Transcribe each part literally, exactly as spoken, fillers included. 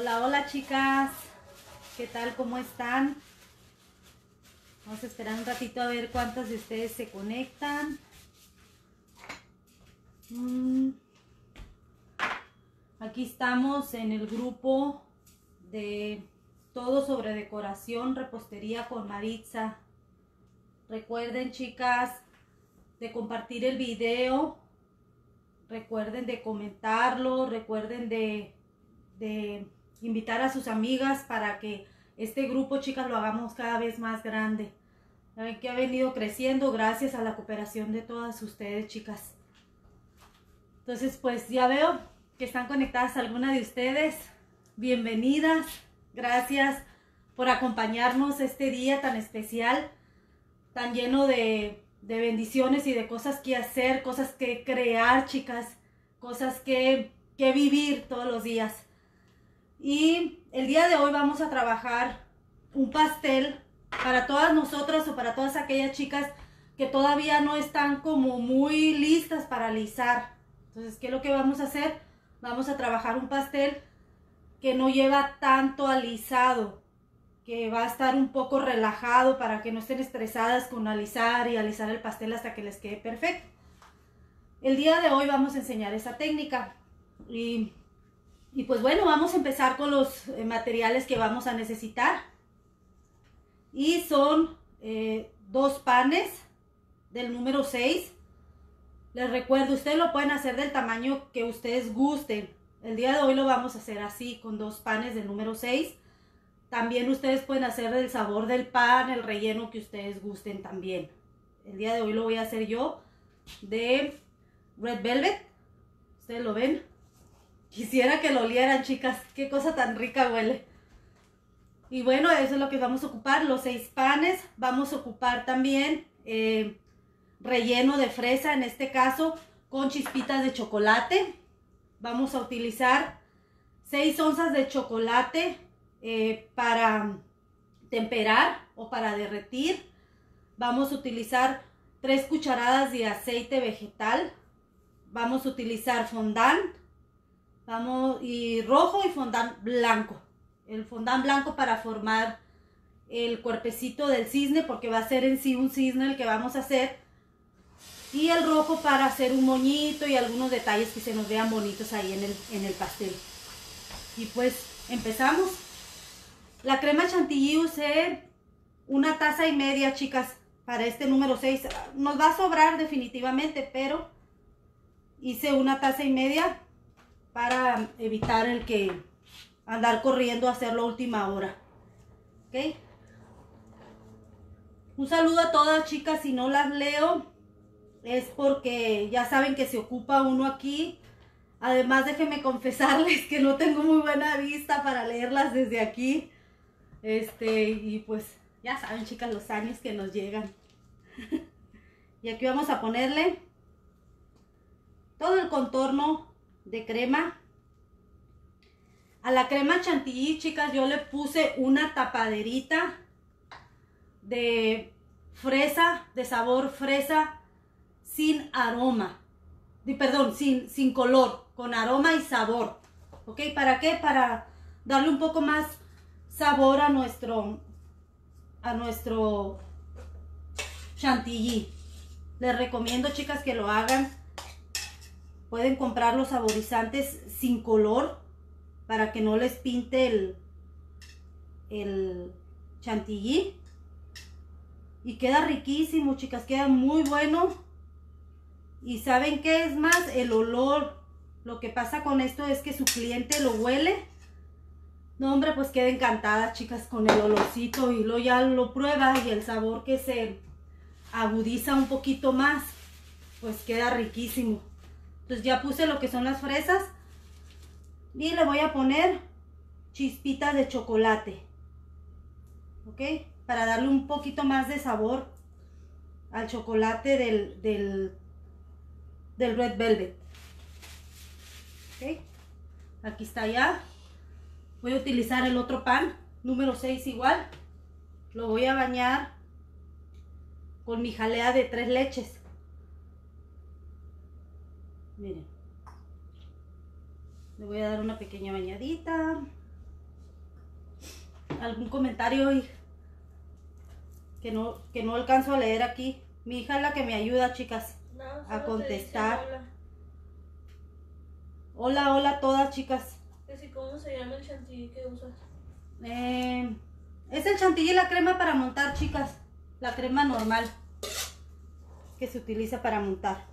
Hola, hola chicas, ¿qué tal? ¿Cómo están? Vamos a esperar un ratito a ver cuántas de ustedes se conectan. Mm. Aquí estamos en el grupo de todo sobre decoración, repostería con Maritza. Recuerden chicas de compartir el video, recuerden de comentarlo, recuerden de, de invitar a sus amigas para que este grupo, chicas, lo hagamos cada vez más grande. Saben que ha venido creciendo gracias a la cooperación de todas ustedes, chicas. Entonces, pues ya veo que están conectadas algunas de ustedes. Bienvenidas. Gracias por acompañarnos este día tan especial, tan lleno de, de bendiciones y de cosas que hacer, cosas que crear, chicas, cosas que, que vivir todos los días. Y el día de hoy vamos a trabajar un pastel para todas nosotras o para todas aquellas chicas que todavía no están como muy listas para alisar. Entonces, ¿qué es lo que vamos a hacer? Vamos a trabajar un pastel que no lleva tanto alisado, que va a estar un poco relajado para que no estén estresadas con alisar y alisar el pastel hasta que les quede perfecto. El día de hoy vamos a enseñar esa técnica y, y pues bueno, vamos a empezar con los materiales que vamos a necesitar. Y son eh, dos panes del número seis. Les recuerdo, ustedes lo pueden hacer del tamaño que ustedes gusten. El día de hoy lo vamos a hacer así, con dos panes del número seis. También ustedes pueden hacer del sabor del pan, el relleno que ustedes gusten también. El día de hoy lo voy a hacer yo de Red Velvet. Ustedes lo ven. Quisiera que lo olieran, chicas. Qué cosa tan rica huele. Y bueno, eso es lo que vamos a ocupar, los seis panes. Vamos a ocupar también eh, relleno de fresa, en este caso, con chispitas de chocolate. Vamos a utilizar seis onzas de chocolate eh, para temperar o para derretir. Vamos a utilizar tres cucharadas de aceite vegetal. Vamos a utilizar fondant vamos, y rojo y fondant blanco. El fondant blanco para formar el cuerpecito del cisne, porque va a ser en sí un cisne el que vamos a hacer. Y el rojo para hacer un moñito y algunos detalles que se nos vean bonitos ahí en el, en el pastel. Y pues empezamos. La crema chantilly usé una taza y media, chicas, para este número seis. Nos va a sobrar definitivamente, pero hice una taza y media para evitar el que andar corriendo a hacerlo a última hora. ¿Ok? Un saludo a todas, chicas. Si no las leo es porque ya saben que se ocupa uno aquí. Además, déjenme confesarles que no tengo muy buena vista para leerlas desde aquí. Este, y pues ya saben, chicas, los años que nos llegan. Y aquí vamos a ponerle todo el contorno de crema. A la crema chantilly, chicas, yo le puse una tapaderita de fresa, de sabor fresa, sin aroma, de, perdón, sin, sin color, con aroma y sabor. ¿Ok? ¿Para qué? Para darle un poco más sabor a nuestro, a nuestro chantilly. Les recomiendo, chicas, que lo hagan. Pueden comprar los saborizantes sin color para que no les pinte el, el chantilly. Y queda riquísimo, chicas, queda muy bueno. Y ¿saben qué es más? El olor. Lo que pasa con esto es que su cliente lo huele. No, hombre, pues queda encantada, chicas, con el olorcito. Y luego ya lo prueba y el sabor que se agudiza un poquito más, pues queda riquísimo. Entonces ya puse lo que son las fresas. Y le voy a poner chispitas de chocolate. ¿Ok? Para darle un poquito más de sabor al chocolate del, del, del Red Velvet. ¿Ok? Aquí está ya. Voy a utilizar el otro pan, número seis igual. Lo voy a bañar con mi jalea de tres leches. Miren. Le voy a dar una pequeña bañadita. algún comentario y que no, que no alcanzo a leer aquí. Mi hija es la que me ayuda, chicas, No, a contestar. Hola. hola, hola a todas, chicas. Que si, ¿cómo se llama el chantilly que usas? Eh, es el chantilly y la crema para montar, chicas. La crema normal que se utiliza para montar.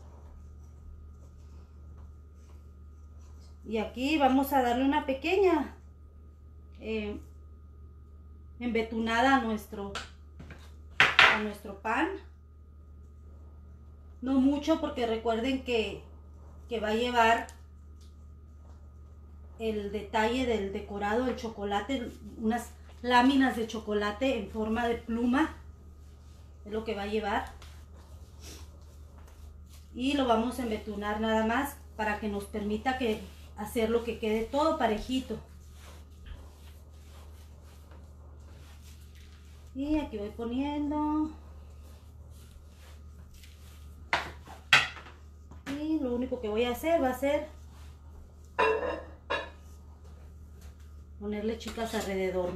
Y aquí vamos a darle una pequeña eh, embetunada a nuestro, a nuestro pan. No mucho, porque recuerden que, que va a llevar el detalle del decorado, el chocolate, unas láminas de chocolate en forma de pluma. Es lo que va a llevar. Y lo vamos a embetunar nada más para que nos permita que hacerlo que quede todo parejito. Y aquí voy poniendo. Y lo único que voy a hacer va a ser ponerle, chicas, alrededor.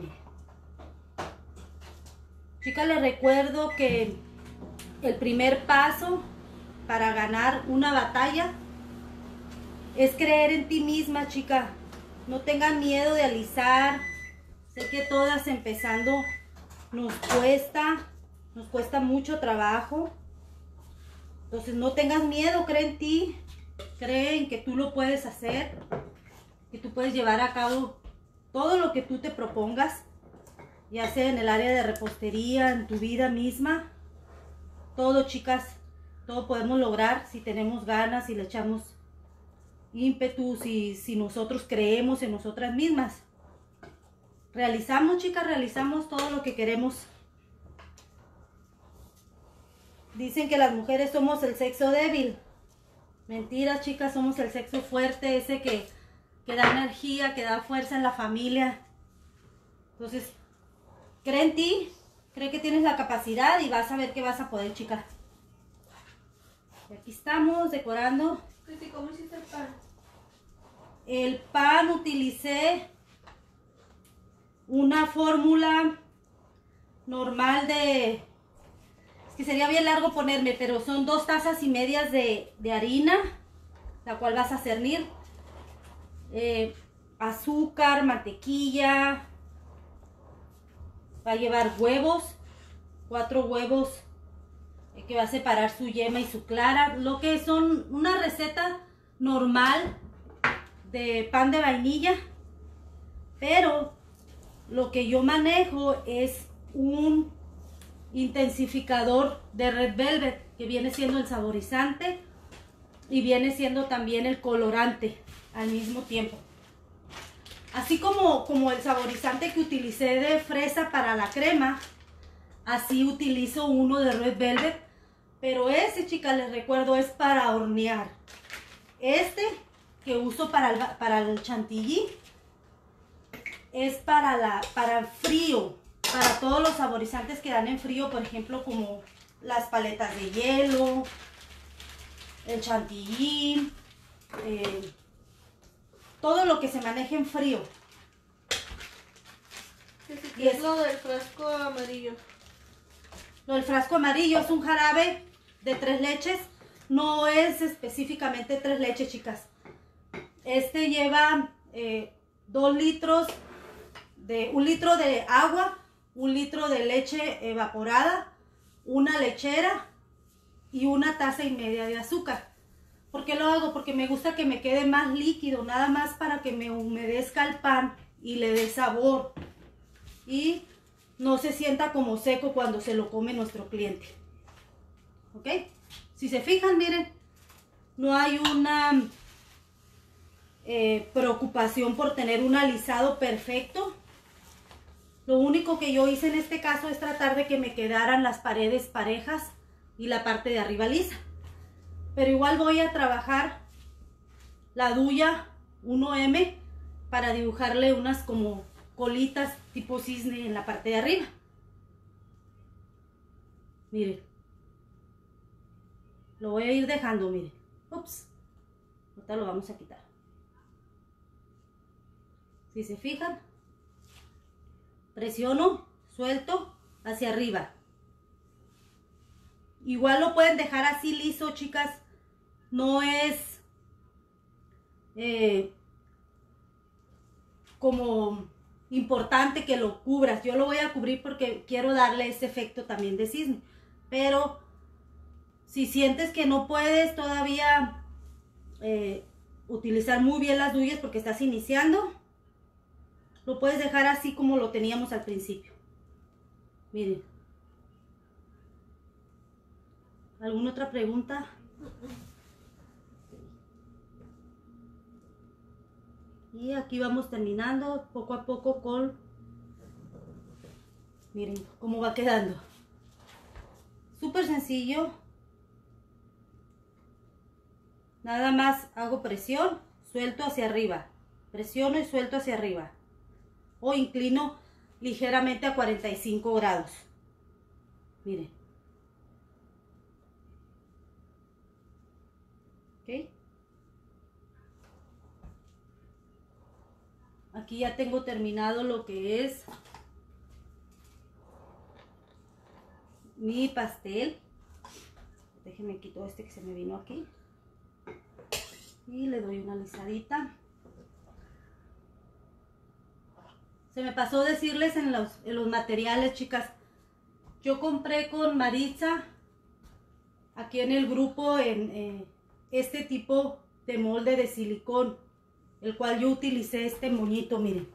Chicas, les recuerdo que el primer paso para ganar una batalla es creer en ti misma, chica. No tengan miedo de alisar. Sé que todas empezando nos cuesta, nos cuesta mucho trabajo. Entonces no tengas miedo, cree en ti. Cree en que tú lo puedes hacer, que tú puedes llevar a cabo todo lo que tú te propongas, ya sea en el área de repostería, en tu vida misma. Todo, chicas, todo podemos lograr si tenemos ganas, si le echamos ímpetu, si, si nosotros creemos en nosotras mismas. Realizamos, chicas, realizamos todo lo que queremos. Dicen que las mujeres somos el sexo débil. Mentira, chicas, somos el sexo fuerte, ese que, que da energía, que da fuerza en la familia. Entonces, cree en ti, cree que tienes la capacidad y vas a ver que vas a poder, chicas. Y aquí estamos decorando. ¿Cómo hiciste el pan? El pan utilicé una fórmula normal de... Es que sería bien largo ponerme, pero son dos tazas y medias de, de harina, la cual vas a cernir. Eh, azúcar, mantequilla. Va a llevar huevos, cuatro huevos eh, que va a separar su yema y su clara. Lo que son una receta normal de pan de vainilla, pero lo que yo manejo es un intensificador de Red Velvet, que viene siendo el saborizante y viene siendo también el colorante al mismo tiempo. Así como, como el saborizante que utilicé de fresa para la crema, así utilizo uno de Red Velvet, pero ese, chicas, les recuerdo, es para hornear. Este que uso para el, para el chantilly es para, la, para el frío, para todos los saborizantes que dan en frío, por ejemplo, como las paletas de hielo, el chantilly, eh, todo lo que se maneje en frío. ¿Qué es lo del frasco amarillo? Lo del frasco amarillo es un jarabe de tres leches. No es específicamente tres leches, chicas. Este lleva eh, dos litros de un litro de agua, un litro de leche evaporada, una lechera y una taza y media de azúcar. ¿Por qué lo hago? Porque me gusta que me quede más líquido, nada más para que me humedezca el pan y le dé sabor y no se sienta como seco cuando se lo come nuestro cliente. ¿Ok? Si se fijan, miren, no hay una eh, preocupación por tener un alisado perfecto. Lo único que yo hice en este caso es tratar de que me quedaran las paredes parejas y la parte de arriba lisa. Pero igual voy a trabajar la duya uno eme para dibujarle unas como colitas tipo cisne en la parte de arriba. Miren. Lo voy a ir dejando, miren. Ups. Ahorita lo vamos a quitar. Si se fijan, presiono, suelto, hacia arriba. Igual lo pueden dejar así liso, chicas. No es eh, como importante que lo cubras. Yo lo voy a cubrir porque quiero darle ese efecto también de cisne. Pero si sientes que no puedes todavía eh, utilizar muy bien las duyas porque estás iniciando, lo puedes dejar así como lo teníamos al principio. Miren. ¿Alguna otra pregunta? Y aquí vamos terminando poco a poco con... Miren cómo va quedando. Súper sencillo. Nada más hago presión, suelto hacia arriba. Presiono y suelto hacia arriba. O inclino ligeramente a cuarenta y cinco grados. Miren. ¿Ok? Aquí ya tengo terminado lo que es mi pastel. Déjenme quito este que se me vino aquí. Y le doy una alisadita. Se me pasó decirles en los, en los materiales, chicas. Yo compré con Maritza, aquí en el grupo, en eh, este tipo de molde de silicón, el cual yo utilicé este moñito, miren,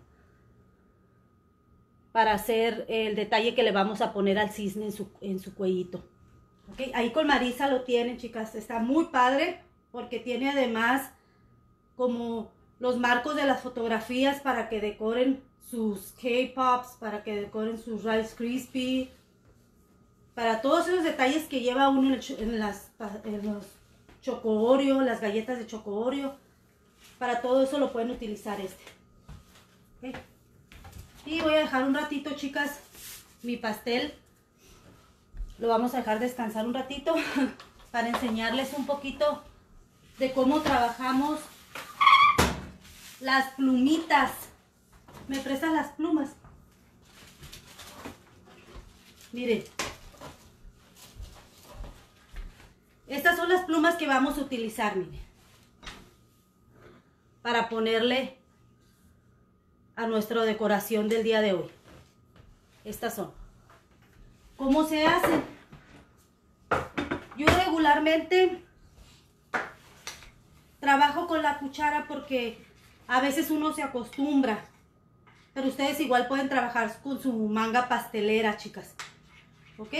para hacer el detalle que le vamos a poner al cisne en su, en su cuellito. ¿Okay? Ahí con Maritza lo tienen, chicas. Está muy padre porque tiene además como los marcos de las fotografías para que decoren sus K-Pops, para que decoren sus Rice Krispies, para todos esos detalles que lleva uno en, el, en, las, en los Choco Oreo, las galletas de Choco Oreo. Para todo eso lo pueden utilizar este. ¿Okay? Y voy a dejar un ratito, chicas, mi pastel. Lo vamos a dejar descansar un ratito para enseñarles un poquito de cómo trabajamos las plumitas. ¿Me prestan las plumas? Miren. Estas son las plumas que vamos a utilizar, miren, para ponerle a nuestra decoración del día de hoy. Estas son. ¿Cómo se hacen? Yo regularmente trabajo con la cuchara porque a veces uno se acostumbra. Pero ustedes igual pueden trabajar con su manga pastelera, chicas. ¿Ok?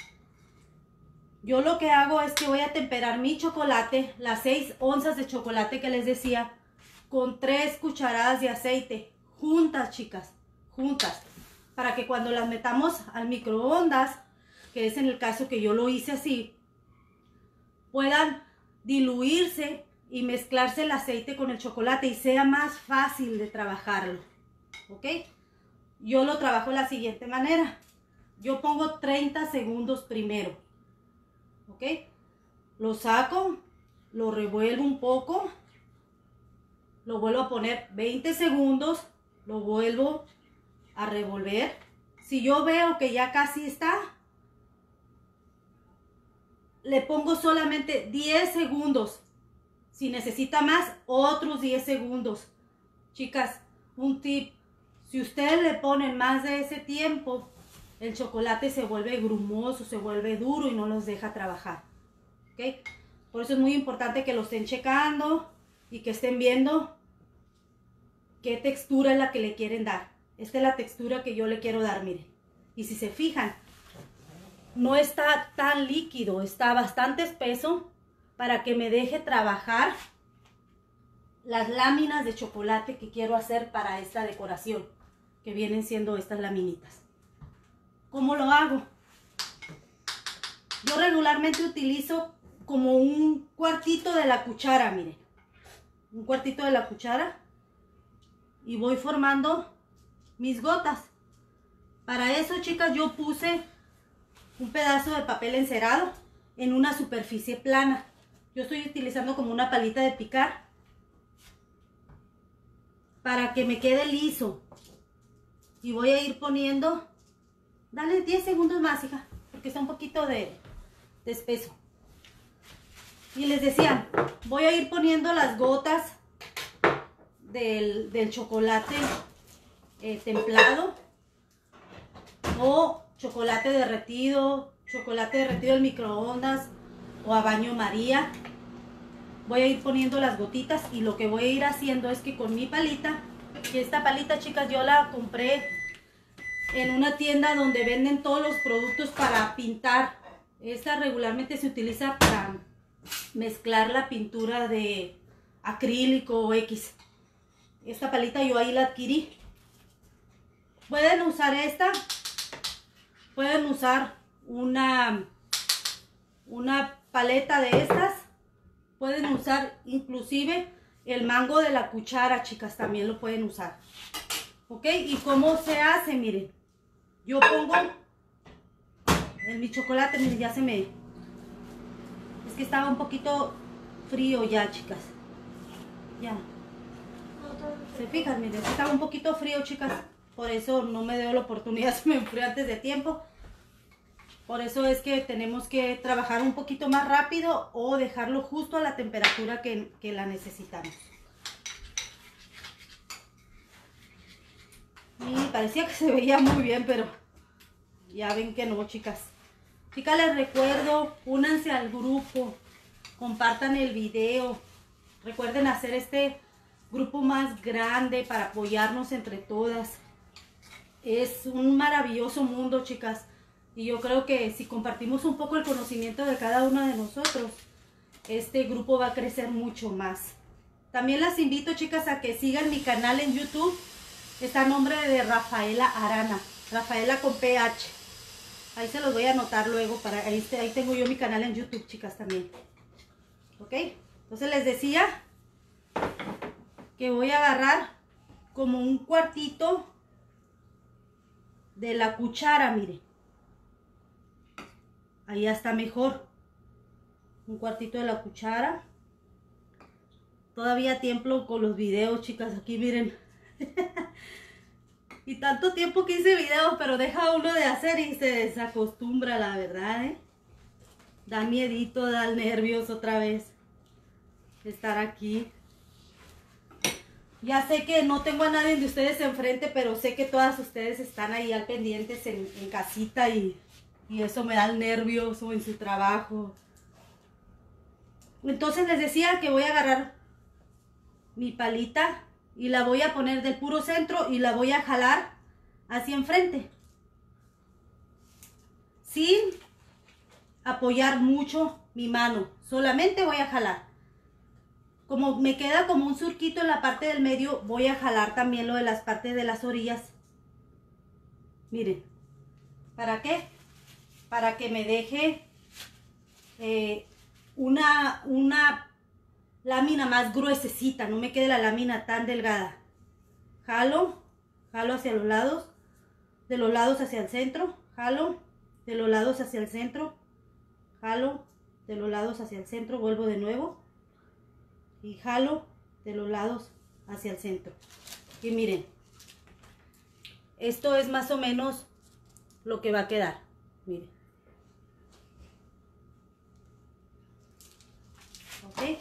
Yo lo que hago es que voy a temperar mi chocolate, las seis onzas de chocolate que les decía, con tres cucharadas de aceite. Juntas, chicas. Juntas. Para que cuando las metamos al microondas, que es en el caso que yo lo hice así, puedan diluirse y mezclarse el aceite con el chocolate y sea más fácil de trabajarlo. ¿Ok? Yo lo trabajo de la siguiente manera. Yo pongo treinta segundos primero. ¿Ok? Lo saco, lo revuelvo un poco, lo vuelvo a poner veinte segundos, lo vuelvo a revolver. Si yo veo que ya casi está, le pongo solamente diez segundos. Si necesita más, otros diez segundos. Chicas, un tip. Si ustedes le ponen más de ese tiempo, el chocolate se vuelve grumoso, se vuelve duro y no los deja trabajar. ¿Ok? Por eso es muy importante que lo estén checando y que estén viendo qué textura es la que le quieren dar. Esta es la textura que yo le quiero dar, miren. Y si se fijan, no está tan líquido, está bastante espeso para que me deje trabajar las láminas de chocolate que quiero hacer para esta decoración, que vienen siendo estas laminitas. ¿Cómo lo hago? Yo regularmente utilizo como un cuartito de la cuchara, miren. Un cuartito de la cuchara. Y voy formando mis gotas. Para eso, chicas, yo puse un pedazo de papel encerado en una superficie plana. Yo estoy utilizando como una palita de picar para que me quede liso. Y voy a ir poniendo, dale diez segundos más, hija, porque está un poquito de, de espeso. Y les decía, voy a ir poniendo las gotas del, del chocolate eh, templado o chocolate derretido, chocolate derretido en microondas o a baño María. Voy a ir poniendo las gotitas y lo que voy a ir haciendo es que con mi palita, que esta palita, chicas, yo la compré en una tienda donde venden todos los productos para pintar. Esta regularmente se utiliza para mezclar la pintura de acrílico o X. Esta palita yo ahí la adquirí. Pueden usar esta, pueden usar una, una paleta de estas, pueden usar inclusive el mango de la cuchara, chicas, también lo pueden usar. ¿Ok? ¿Y cómo se hace? Miren, yo pongo en mi chocolate, miren, ya se me... Es que estaba un poquito frío ya, chicas. Ya. ¿Se fijan? Miren, estaba un poquito frío, chicas. Por eso no me dio la oportunidad, se me enfrió antes de tiempo. Por eso es que tenemos que trabajar un poquito más rápido o dejarlo justo a la temperatura que, que la necesitamos. Y parecía que se veía muy bien, pero ya ven que no, chicas. Chicas, les recuerdo, únanse al grupo, compartan el video. Recuerden hacer este grupo más grande para apoyarnos entre todas. Es un maravilloso mundo, chicas. Y yo creo que si compartimos un poco el conocimiento de cada una de nosotros, este grupo va a crecer mucho más. También las invito, chicas, a que sigan mi canal en YouTube. Está a nombre de Rafaela Arana. Rafaela con P H. Ahí se los voy a anotar luego. Para ahí, ahí tengo yo mi canal en YouTube, chicas, también. ¿Ok? Entonces les decía que voy a agarrar como un cuartito de la cuchara, miren. Ahí ya está mejor. Un cuartito de la cuchara. Todavía tiemblo con los videos, chicas. Aquí miren. Y tanto tiempo que hice videos, pero deja uno de hacer y se desacostumbra, la verdad, ¿eh? Da miedito, da nervios otra vez estar aquí. Ya sé que no tengo a nadie de ustedes enfrente, pero sé que todas ustedes están ahí al pendientes en, en casita y, y eso me da el nervioso en su trabajo. Entonces les decía que voy a agarrar mi palita y la voy a poner del puro centro y la voy a jalar hacia enfrente. Sin apoyar mucho mi mano. Solamente voy a jalar. Como me queda como un surquito en la parte del medio, voy a jalar también lo de las partes de las orillas. Miren. ¿Para qué? Para que me deje eh, una, una lámina más gruesecita, no me quede la lámina tan delgada. Jalo, jalo hacia los lados, de los lados hacia el centro, jalo, de los lados hacia el centro, jalo, de los lados hacia el centro, vuelvo de nuevo y jalo de los lados hacia el centro. Y miren, esto es más o menos lo que va a quedar, miren. ¿Ok?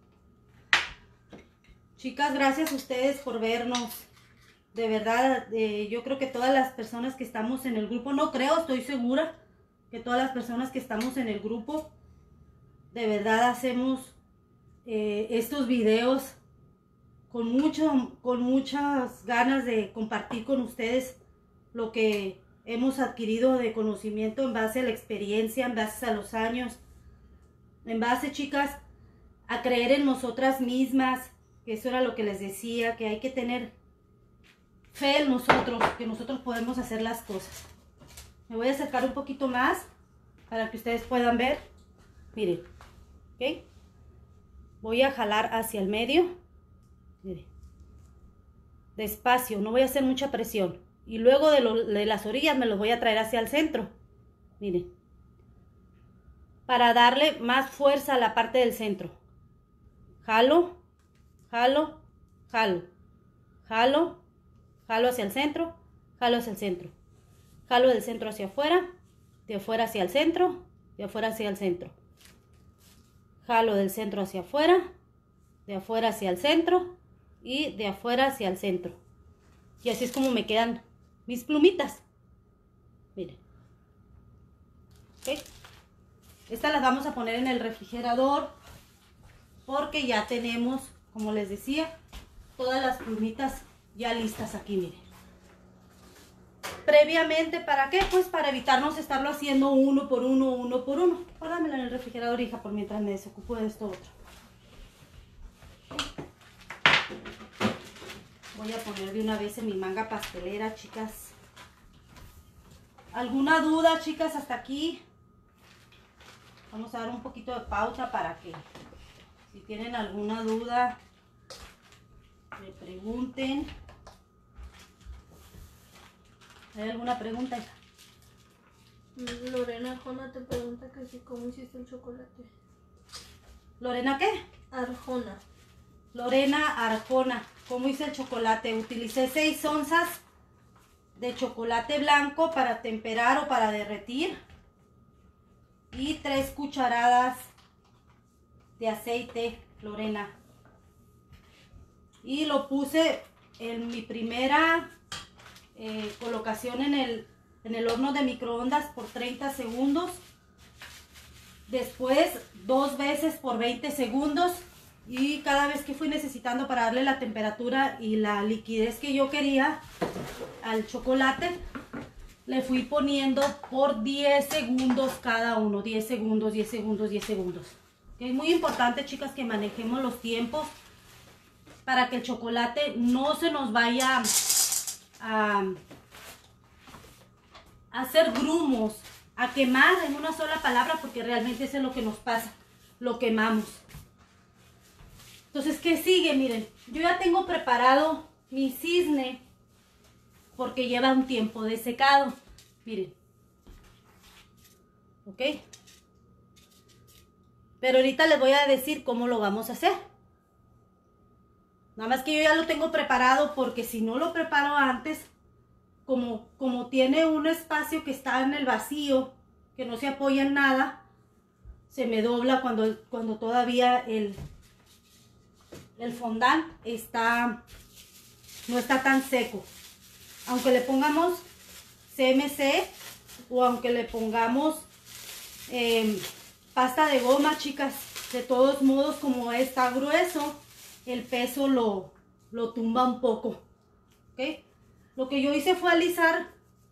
Chicas, gracias a ustedes por vernos. De verdad, eh, yo creo que todas las personas que estamos en el grupo, no creo, estoy segura que todas las personas que estamos en el grupo, de verdad hacemos eh, estos videos con, mucho, con muchas ganas de compartir con ustedes lo que hemos adquirido de conocimiento en base a la experiencia, en base a los años, en base, chicas, a creer en nosotras mismas, que eso era lo que les decía, que hay que tener fe en nosotros, que nosotros podemos hacer las cosas. Me voy a acercar un poquito más para que ustedes puedan ver. Miren, ¿ok? Voy a jalar hacia el medio. Miren. Despacio, no voy a hacer mucha presión. Y luego de, lo, de las orillas me los voy a traer hacia el centro. Miren. Para darle más fuerza a la parte del centro. Jalo, jalo, jalo, jalo, jalo hacia el centro, jalo hacia el centro. Jalo del centro hacia afuera, de afuera hacia el centro, de afuera hacia el centro. Jalo del centro hacia afuera, de afuera hacia el centro y de afuera hacia el centro. Y así es como me quedan mis plumitas. Miren. ¿Ok? Estas las vamos a poner en el refrigerador porque ya tenemos, como les decía, todas las plumitas ya listas aquí, miren. Previamente, ¿para qué? Pues para evitarnos estarlo haciendo uno por uno, uno por uno. Guárdamela en el refrigerador, hija, por mientras me desocupo de esto otro. Voy a poner de una vez en mi manga pastelera, chicas. ¿Alguna duda, chicas, hasta aquí? Vamos a dar un poquito de pausa para que, si tienen alguna duda, me pregunten. ¿Hay alguna pregunta, hija? Lorena Arjona te pregunta que si cómo hiciste el chocolate. ¿Lorena qué? Arjona. Lorena Arjona. ¿Cómo hice el chocolate? Utilicé seis onzas de chocolate blanco para temperar o para derretir. Y tres cucharadas de aceite, Lorena. Y lo puse en mi primera eh, colocación en el, en el horno de microondas por treinta segundos. Después dos veces por veinte segundos. Y cada vez que fui necesitando para darle la temperatura y la liquidez que yo quería al chocolate, le fui poniendo por diez segundos cada uno. diez segundos, diez segundos, diez segundos. Es muy importante, chicas, que manejemos los tiempos para que el chocolate no se nos vaya a, a hacer grumos, a quemar en una sola palabra, porque realmente eso es lo que nos pasa, lo quemamos. Entonces, ¿qué sigue? Miren, yo ya tengo preparado mi cisne porque lleva un tiempo de secado. Miren. ¿Ok? Pero ahorita les voy a decir cómo lo vamos a hacer. Nada más que yo ya lo tengo preparado porque si no lo preparo antes, como, como tiene un espacio que está en el vacío, que no se apoya en nada, se me dobla cuando, cuando todavía el... el fondant está, no está tan seco. Aunque le pongamos C M C o aunque le pongamos eh, pasta de goma, chicas, de todos modos, como está grueso, el peso lo, lo tumba un poco. ¿Okay? Lo que yo hice fue alisar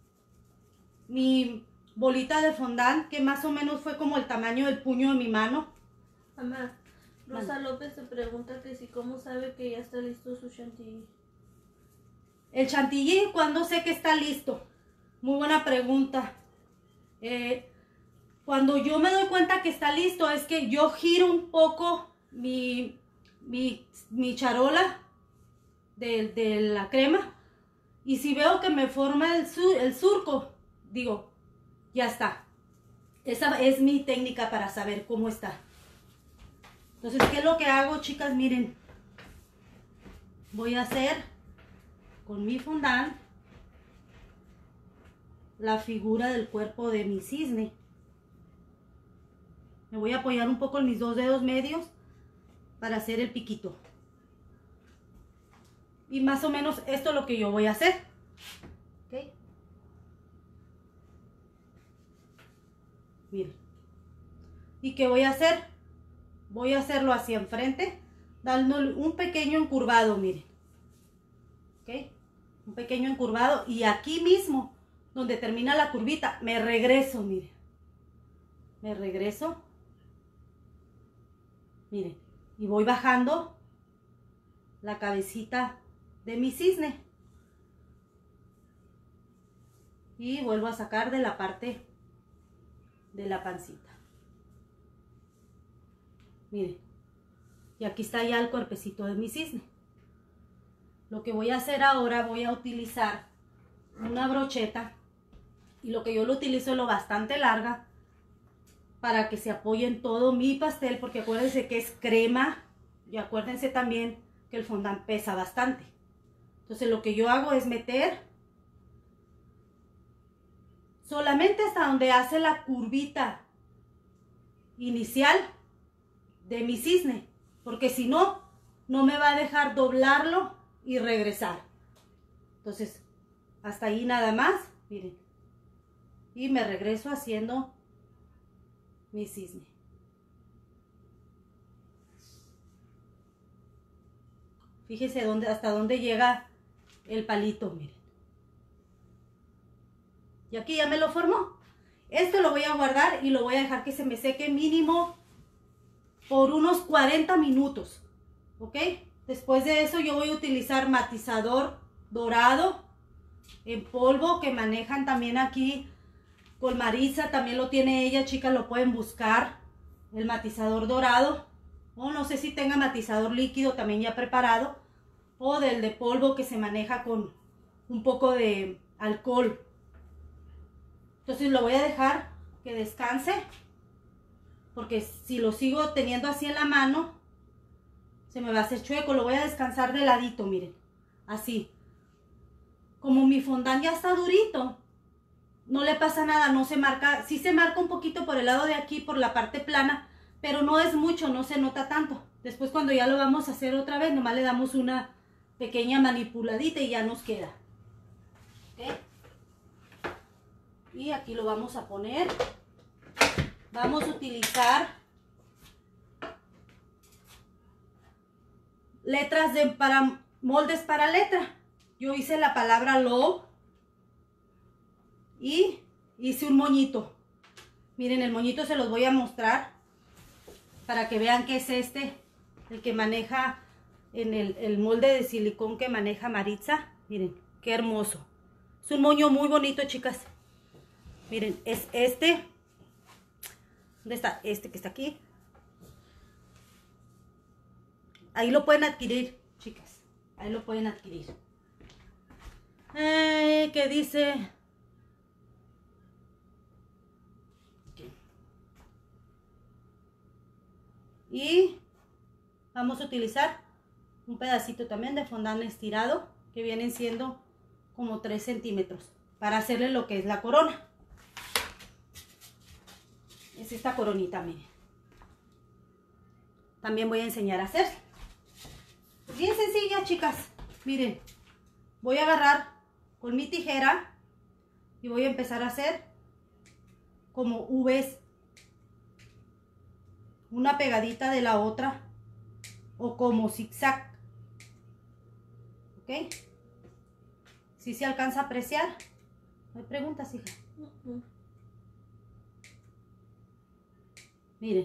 mi bolita de fondant, que más o menos fue como el tamaño del puño de mi mano. Mamá, Rosa López te pregunta que si cómo sabe que ya está listo su chantilly. El chantilly, ¿cuándo sé que está listo? Muy buena pregunta. Eh, cuando yo me doy cuenta que está listo es que yo giro un poco mi, mi, mi charola de, de la crema. Y si veo que me forma el, sur, el surco, digo, ya está. Esa es mi técnica para saber cómo está. Entonces, ¿qué es lo que hago, chicas? Miren, voy a hacer con mi fondant la figura del cuerpo de mi cisne. Me voy a apoyar un poco en mis dos dedos medios para hacer el piquito. Y más o menos esto es lo que yo voy a hacer. ¿Ok? Miren. ¿Y qué voy a hacer? Voy a hacerlo hacia enfrente, dándole un pequeño encurvado, miren. ¿Ok? Un pequeño encurvado. Y aquí mismo, donde termina la curvita, me regreso, miren. Me regreso. Miren. Y voy bajando la cabecita de mi cisne. Y vuelvo a sacar de la parte de la pancita. Miren, y aquí está ya el cuerpecito de mi cisne. Lo que voy a hacer ahora, voy a utilizar una brocheta. Y lo que yo lo utilizo es lo bastante larga para que se apoye en todo mi pastel, porque acuérdense que es crema. Y acuérdense también que el fondant pesa bastante. Entonces lo que yo hago es meter solamente hasta donde hace la curvita inicial de mi cisne, porque si no, no me va a dejar doblarlo y regresar. Entonces, hasta ahí nada más, miren. Y me regreso haciendo mi cisne. Fíjense dónde, hasta dónde llega el palito, miren. Y aquí ya me lo formó. Esto lo voy a guardar y lo voy a dejar que se me seque mínimo por unos cuarenta minutos. ¿Ok? Después de eso yo voy a utilizar matizador dorado en polvo que manejan también aquí con Maritza. También lo tiene ella, chicas, lo pueden buscar. El matizador dorado. O no sé si tenga matizador líquido también ya preparado. O del de polvo que se maneja con un poco de alcohol. Entonces lo voy a dejar que descanse. Porque si lo sigo teniendo así en la mano, se me va a hacer chueco. Lo voy a descansar de ladito, miren. Así. Como mi fondant ya está durito, no le pasa nada, no se marca. Sí se marca un poquito por el lado de aquí, por la parte plana, pero no es mucho, no se nota tanto. Después cuando ya lo vamos a hacer otra vez, nomás le damos una pequeña manipuladita y ya nos queda. ¿Ok? Y aquí lo vamos a poner. Vamos a utilizar letras de, para moldes para letra. Yo hice la palabra love y hice un moñito. Miren, el moñito se los voy a mostrar para que vean que es este, el que maneja en el, el molde de silicón que maneja Maritza. Miren, qué hermoso. Es un moño muy bonito, chicas. Miren, es este. ¿Dónde está? Este que está aquí. Ahí lo pueden adquirir, chicas. Ahí lo pueden adquirir. Eh, ¿Qué dice? Y vamos a utilizar un pedacito también de fondant estirado, que vienen siendo como tres centímetros, para hacerle lo que es la corona. Es esta coronita, miren. También voy a enseñar a hacer. Bien sencilla, chicas. Miren, voy a agarrar con mi tijera y voy a empezar a hacer como V's, una pegadita de la otra, o como zigzag. ¿Ok? ¿Sí se alcanza a apreciar? ¿No hay preguntas, hija? Uh-huh. Miren.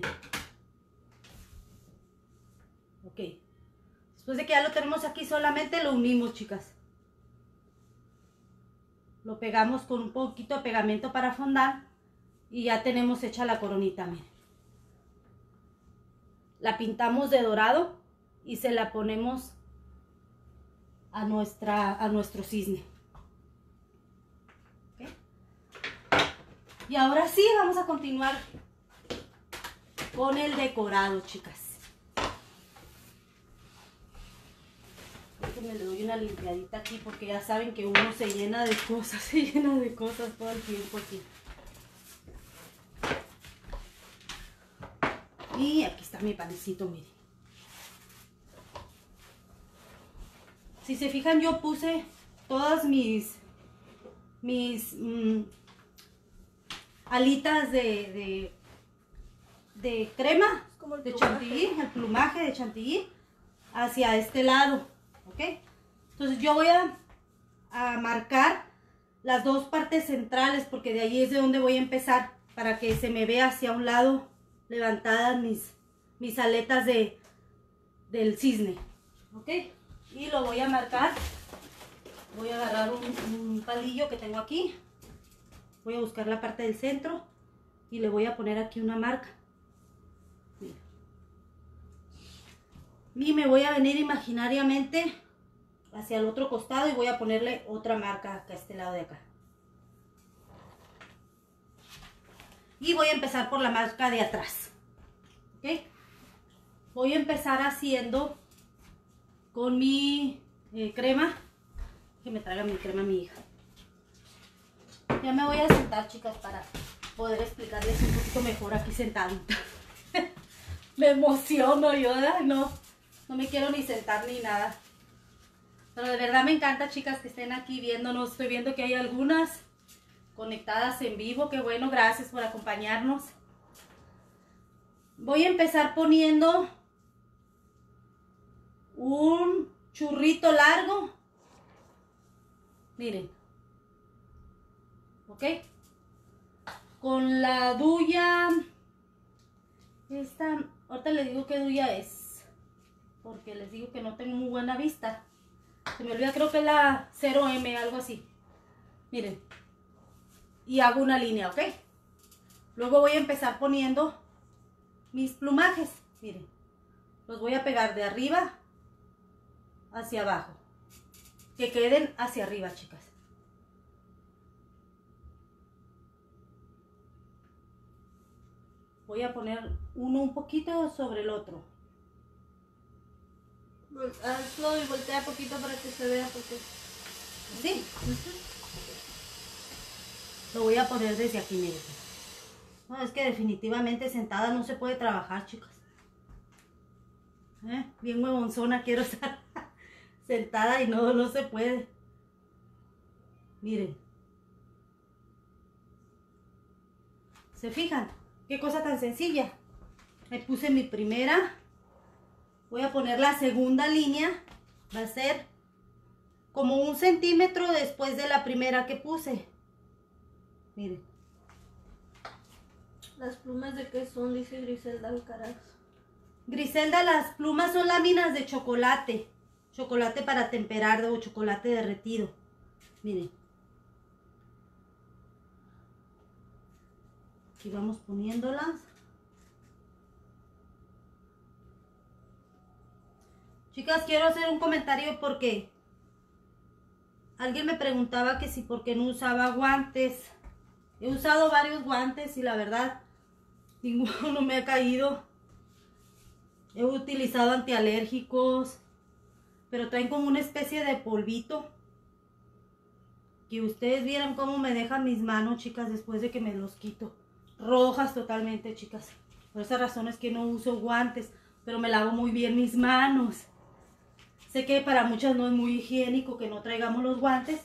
Ok. Después de que ya lo tenemos aquí, solamente lo unimos, chicas. Lo pegamos con un poquito de pegamento para fondant y ya tenemos hecha la coronita, miren. La pintamos de dorado y se la ponemos a, nuestra, a nuestro cisne. ¿Okay? Y ahora sí, vamos a continuar con el decorado, chicas. Me le doy una limpiadita aquí porque ya saben que uno se llena de cosas, se llena de cosas todo el tiempo aquí. Y aquí está mi panecito, miren. Si se fijan, yo puse todas mis mis mmm, alitas de, de, de crema, como de chantilly, el plumaje de chantilly, hacia este lado. ¿Ok? Entonces yo voy a, a marcar las dos partes centrales, porque de ahí es de donde voy a empezar, para que se me vea hacia un lado levantadas mis, mis aletas de, del cisne. ¿Ok? Y lo voy a marcar. Voy a agarrar un, un palillo que tengo aquí. Voy a buscar la parte del centro y le voy a poner aquí una marca. Mira. Y me voy a venir imaginariamente hacia el otro costado y voy a ponerle otra marca acá a este lado de acá. Y voy a empezar por la marca de atrás. ¿Ok? Voy a empezar haciendo con mi eh, crema. Que me traiga mi crema mi hija. Ya me voy a sentar, chicas, para poder explicarles un poquito mejor aquí sentadita. Me emociono yo, ¿verdad? No, no me quiero ni sentar ni nada. Pero de verdad me encanta, chicas, que estén aquí viéndonos. Estoy viendo que hay algunas conectadas en vivo. Qué bueno, gracias por acompañarnos. Voy a empezar poniendo un churrito largo. Miren. ¿Ok? Con la duya. Esta, ahorita les digo qué duya es. Porque les digo que no tengo muy buena vista. Se me olvida, creo que es la cero eme, algo así. Miren. Y hago una línea, ¿ok? Luego voy a empezar poniendo mis plumajes. Miren. Los voy a pegar de arriba hacia abajo. Que queden hacia arriba, chicas. Voy a poner uno un poquito sobre el otro. Hazlo y voltea poquito para que se vea porque... ¿Sí? Lo voy a poner desde aquí, miren. No, es que definitivamente sentada no se puede trabajar, chicas. ¿Eh? Bien huevonzona quiero estar sentada y no, no se puede. Miren. ¿Se fijan? Qué cosa tan sencilla. Me puse mi primera. Voy a poner la segunda línea. Va a ser como un centímetro después de la primera que puse. Miren. ¿Las plumas de qué son? Dice Griselda Alcaraz. Griselda, las plumas son láminas de chocolate. Chocolate para temperar o chocolate derretido. Miren. Aquí vamos poniéndolas. Chicas, quiero hacer un comentario porque alguien me preguntaba que si por qué no usaba guantes. He usado varios guantes y la verdad ninguno me ha caído. He utilizado antialérgicos, pero traen como una especie de polvito. Que ustedes vieran cómo me dejan mis manos, chicas, después de que me los quito. Rojas totalmente, chicas. Por esa razón es que no uso guantes, pero me lavo muy bien mis manos. Sé que para muchas no es muy higiénico que no traigamos los guantes,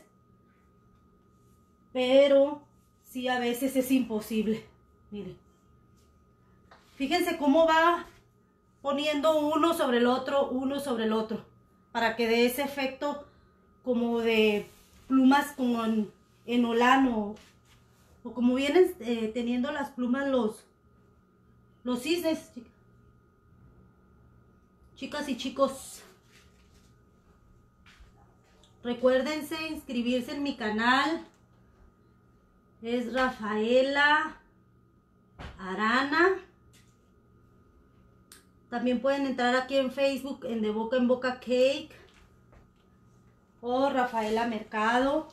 pero sí a veces es imposible. Miren. Fíjense cómo va poniendo uno sobre el otro, uno sobre el otro, para que dé ese efecto como de plumas como en, en holano, o como vienen eh, teniendo las plumas los, los cisnes. Chicas y chicos, recuérdense inscribirse en mi canal. Es Rafaela Arana. También pueden entrar aquí en Facebook en De Boca en Boca Cake o Rafaela Mercado.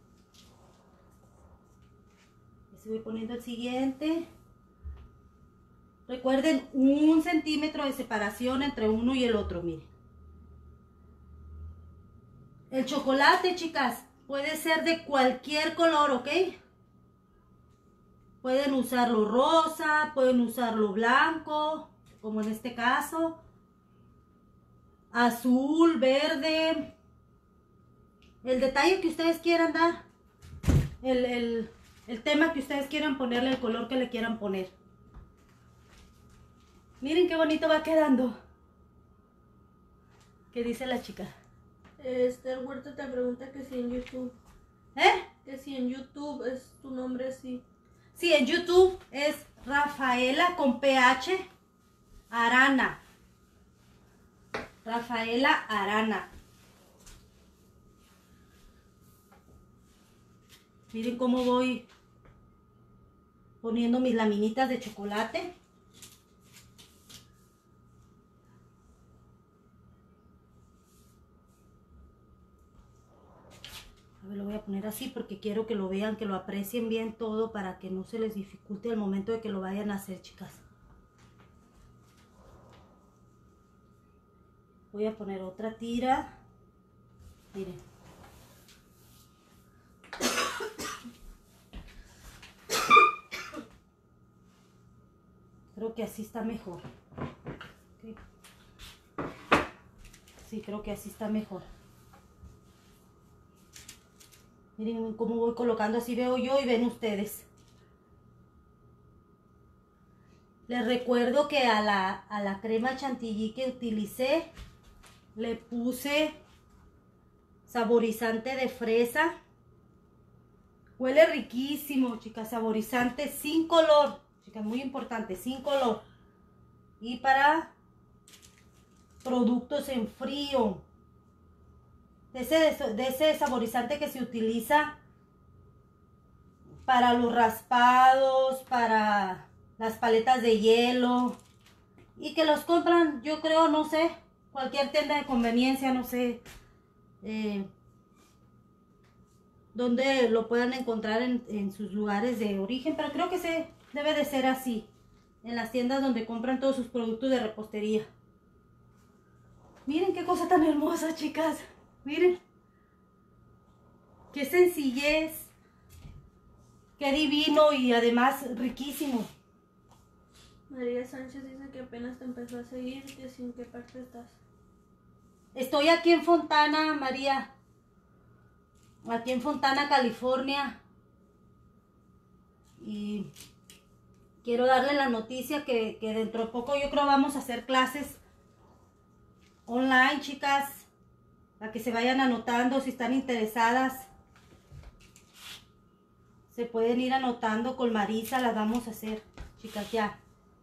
Así voy poniendo el siguiente. Recuerden un centímetro de separación entre uno y el otro, miren. El chocolate, chicas, puede ser de cualquier color, ¿ok? Pueden usarlo rosa, pueden usarlo blanco, como en este caso. Azul, verde. El detalle que ustedes quieran dar. El, el, el tema que ustedes quieran ponerle, el color que le quieran poner. Miren qué bonito va quedando. ¿Qué dice la chica? Esther Huerta te pregunta que si en YouTube. ¿Eh? Que si en YouTube es tu nombre así. Sí, en YouTube es Rafaela con P H Arana. Rafaela Arana. Miren cómo voy poniendo mis laminitas de chocolate. A ver, lo voy a poner así porque quiero que lo vean, que lo aprecien bien todo para que no se les dificulte al momento de que lo vayan a hacer, chicas. Voy a poner otra tira. Miren. Creo que así está mejor. Okay. Sí, creo que así está mejor. Miren cómo voy colocando, así veo yo y ven ustedes. Les recuerdo que a la, a la crema chantilly que utilicé le puse saborizante de fresa. Huele riquísimo, chicas, saborizante sin color. Chicas, muy importante, sin color. Y para productos en frío. De ese, de ese saborizante que se utiliza para los raspados, para las paletas de hielo, y que los compran, yo creo, no sé, cualquier tienda de conveniencia, no sé eh, donde lo puedan encontrar en, en sus lugares de origen, pero creo que se debe de ser así, en las tiendas donde compran todos sus productos de repostería. Miren qué cosa tan hermosa, chicas, miren, qué sencillez, qué divino y además riquísimo. María Sánchez dice que apenas te empezó a seguir, que sí, ¿en qué parte estás? Estoy aquí en Fontana, María. Aquí en Fontana, California. Y quiero darle la noticia que, que dentro de poco yo creo vamos a hacer clases online, chicas. Para que se vayan anotando si están interesadas. Se pueden ir anotando con Marisa, las vamos a hacer, chicas, ya.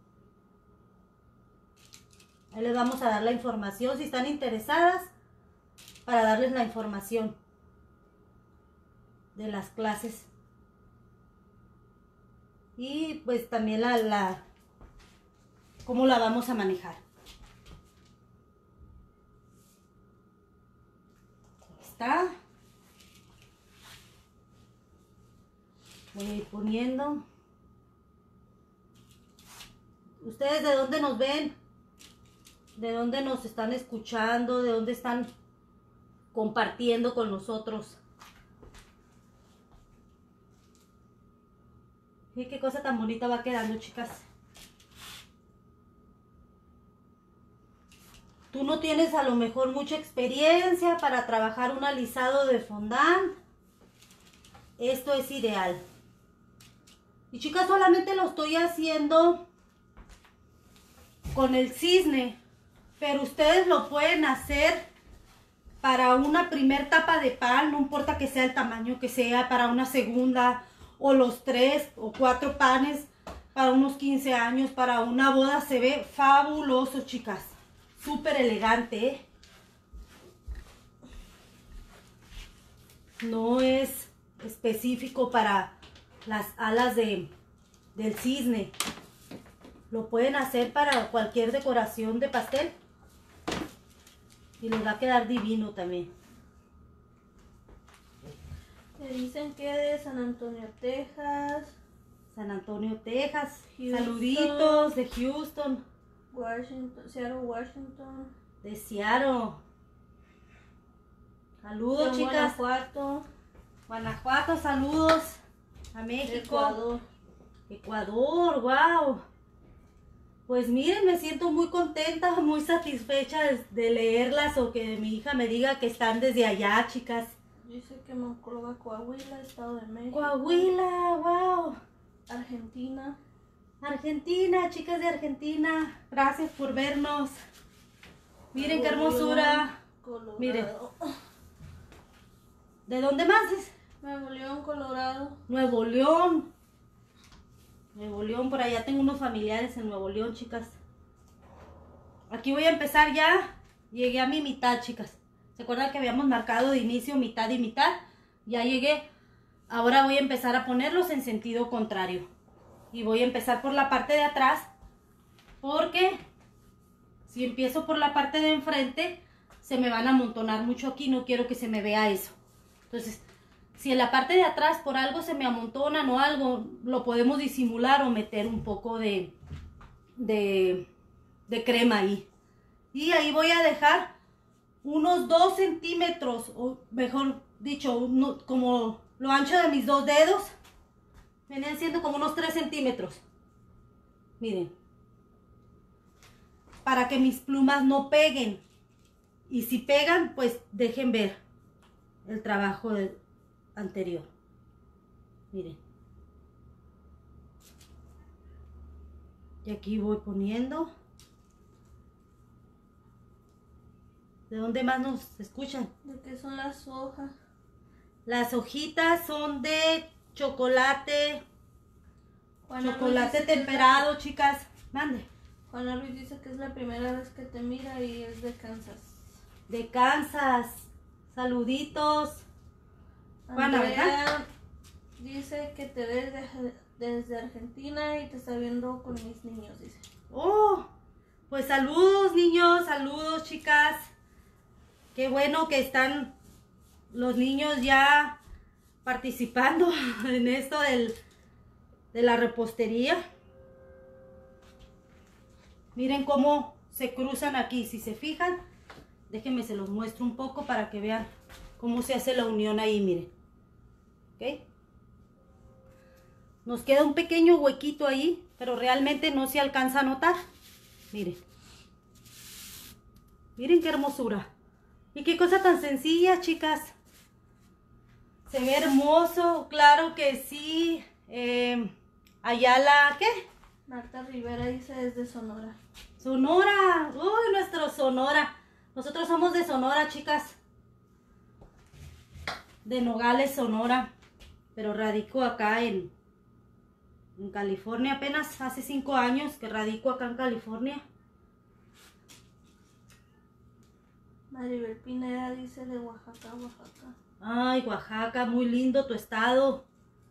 Ahí les vamos a dar la información si están interesadas para darles la información de las clases. Y pues también la, la cómo la vamos a manejar. Ahí está. Voy a ir poniendo. ¿Ustedes de dónde nos ven? ¿De dónde nos están escuchando? ¿De dónde están compartiendo con nosotros? Y qué cosa tan bonita va quedando, chicas. Tú no tienes a lo mejor mucha experiencia para trabajar un alisado de fondant. Esto es ideal. Y chicas, solamente lo estoy haciendo con el cisne. Pero ustedes lo pueden hacer para una primer tapa de pan, no importa que sea el tamaño que sea, para una segunda, o los tres o cuatro panes, para unos quince años, para una boda. Se ve fabuloso, chicas. Súper elegante, ¿eh? No es específico para las alas de, del cisne. Lo pueden hacer para cualquier decoración de pastel. Y les va a quedar divino también. Me dicen que de San Antonio, Texas. San Antonio, Texas. Houston. Saluditos de Houston. Washington, Seattle, Washington. De Seattle. Saludos, De chicas. Guanajuato. Guanajuato, saludos. A México. Ecuador. Ecuador, wow. Pues miren, me siento muy contenta, muy satisfecha de, de leerlas, o que mi hija me diga que están desde allá, chicas. Dice que Monclova, Coahuila, Estado de México. Coahuila, wow. Argentina. Argentina, chicas de Argentina, gracias por vernos. Miren qué hermosura. Colorado. Miren. ¿De dónde más es? Nuevo León, Colorado. Nuevo León. Nuevo León, por allá tengo unos familiares en Nuevo León, chicas. Aquí voy a empezar ya. Llegué a mi mitad, chicas. ¿Se acuerdan que habíamos marcado de inicio mitad y mitad? Ya llegué. Ahora voy a empezar a ponerlos en sentido contrario. Y voy a empezar por la parte de atrás. Porque si empiezo por la parte de enfrente, se me van a amontonar mucho aquí. No quiero que se me vea eso. Entonces, si en la parte de atrás por algo se me amontonan o algo, lo podemos disimular o meter un poco de, de, de crema ahí. Y ahí voy a dejar unos dos centímetros, o mejor dicho, uno, como lo ancho de mis dos dedos. Venían siendo como unos tres centímetros. Miren, para que mis plumas no peguen. Y si pegan, pues dejen ver el trabajo del anterior. Miren. Y aquí voy poniendo. ¿De dónde más nos escuchan? ¿De qué son las hojas? Las hojitas son de chocolate. Juana Chocolate Ruiz dice temperado, que es chicas. Mande. la, Juana Ruiz dice que es la primera vez que te mira y es de Kansas. De Kansas. Saluditos. Juana, Andrea ¿verdad? dice que te ves de- desde Argentina y te está viendo con mis niños, dice. Oh, pues saludos, niños. Saludos, chicas. Qué bueno que están los niños ya participando en esto del, de la repostería. Miren cómo se cruzan aquí. Si se fijan, déjenme se los muestro un poco para que vean cómo se hace la unión ahí, miren. ¿Ok? Nos queda un pequeño huequito ahí, pero realmente no se alcanza a notar. Miren. Miren qué hermosura. Y qué cosa tan sencilla, chicas. Se ve hermoso, claro que sí. Eh, Ayala, ¿qué? Marta Rivera dice desde Sonora. Sonora. Uy, nuestro Sonora. Nosotros somos de Sonora, chicas. De Nogales, Sonora. Pero radico acá en, en California. Apenas hace cinco años que radico acá en California. Maribel Pineda dice de Oaxaca, Oaxaca. Ay, Oaxaca, muy lindo tu estado.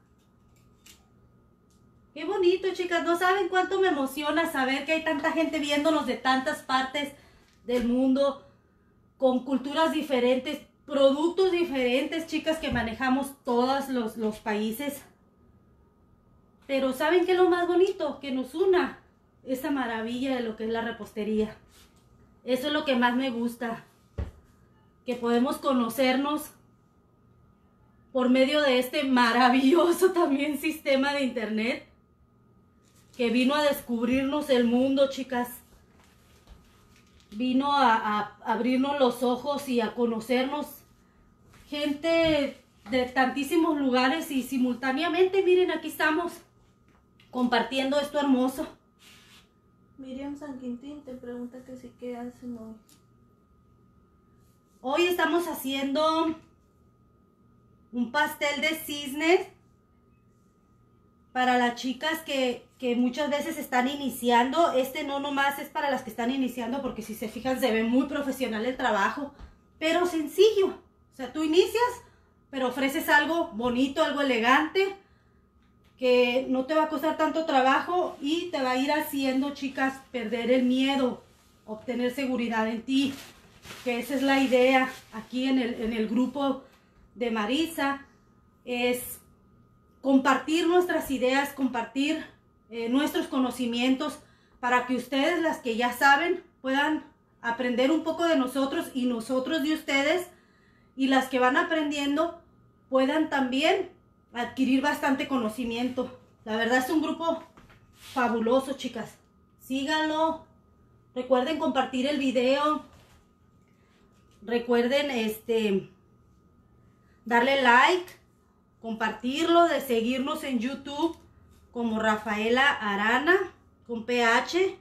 Qué bonito, chicas. No saben cuánto me emociona saber que hay tanta gente viéndonos de tantas partes del mundo, con culturas diferentes, productos diferentes, chicas, que manejamos todos los, los países. Pero ¿saben qué es lo más bonito? Que nos una esa maravilla de lo que es la repostería. Eso es lo que más me gusta. Que podemos conocernos por medio de este maravilloso también sistema de internet que vino a descubrirnos el mundo, chicas. Vino a, a abrirnos los ojos y a conocernos gente de tantísimos lugares y simultáneamente, miren, aquí estamos compartiendo esto hermoso. Miriam San Quintín te pregunta que sí, ¿qué hacen hoy? Hoy estamos haciendo un pastel de cisnes para las chicas que, que muchas veces están iniciando. Este no nomás es para las que están iniciando, porque si se fijan se ve muy profesional el trabajo, pero sencillo. O sea, tú inicias, pero ofreces algo bonito, algo elegante, que no te va a costar tanto trabajo y te va a ir haciendo, chicas, perder el miedo, obtener seguridad en ti, que esa es la idea aquí en el, en el grupo de Maritza, es compartir nuestras ideas, compartir eh, nuestros conocimientos para que ustedes, las que ya saben, puedan aprender un poco de nosotros y nosotros de ustedes, y las que van aprendiendo puedan también adquirir bastante conocimiento. La verdad es un grupo fabuloso, chicas. Síganlo. Recuerden compartir el video. Recuerden este darle like, compartirlo, de seguirnos en YouTube como Rafaela Arana con P H,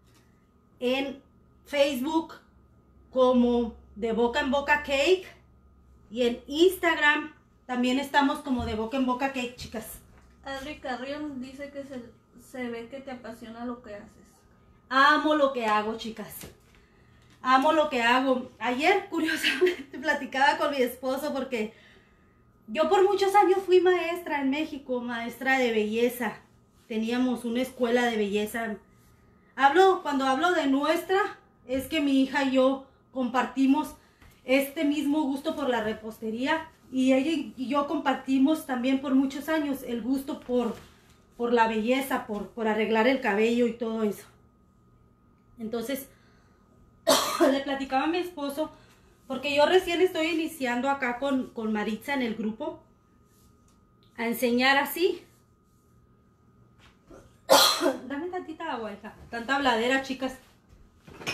en Facebook como De Boca en Boca Cake y en Instagram también estamos como De Boca en Boca Cake, chicas. Adri Carrión dice que se, se ve que te apasiona lo que haces. Amo lo que hago, chicas. Amo lo que hago. Ayer, curiosamente, platicaba con mi esposo porque yo por muchos años fui maestra en México, maestra de belleza. Teníamos una escuela de belleza. Hablo, cuando hablo de nuestra, es que mi hija y yo compartimos este mismo gusto por la repostería, y ella y yo compartimos también por muchos años el gusto por, por la belleza, por, por arreglar el cabello y todo eso. Entonces, le platicaba a mi esposo, porque yo recién estoy iniciando acá con, con Maritza en el grupo, a enseñar así. Dame tantita agua, hija. Tanta habladera, chicas.